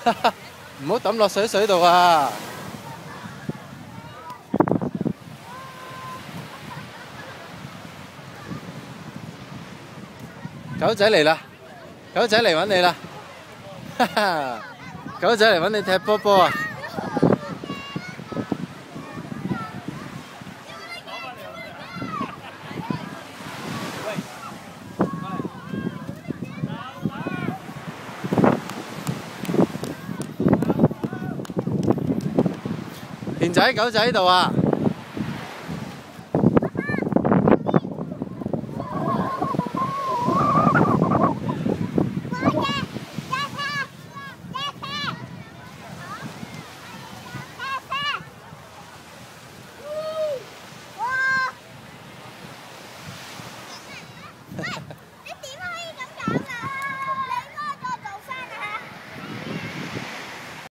唔好抌落水度啊！狗仔嚟啦！狗仔嚟揾你啦！哈哈，狗仔嚟揾你踢波波啊！田仔，狗仔喺度啊！